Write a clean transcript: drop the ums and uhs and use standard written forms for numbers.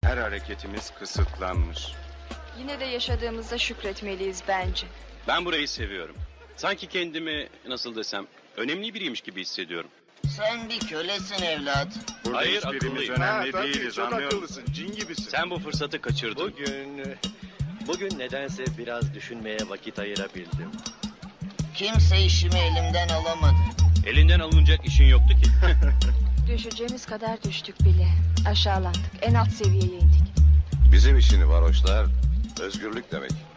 Her hareketimiz kısıtlanmış. Yine de yaşadığımızda şükretmeliyiz bence. Ben burayı seviyorum. Sanki kendimi nasıl desem önemli biriymiş gibi hissediyorum. Sen bir kölesin evlat. Burada Hayır, hiçbirimiz akıllıyım. önemli tabii, değiliz, çok anlıyor musun? akıllısın, cin gibisin. Sen bu fırsatı kaçırdın. Bugün nedense biraz düşünmeye vakit ayırabildim. Kimse işimi elimden alamadı. Elinden alınacak işin yoktu ki. Düşeceğimiz kadar düştük bile. Aşağılandık. En alt seviyeye indik. Bizim işini varoşlar özgürlük demek.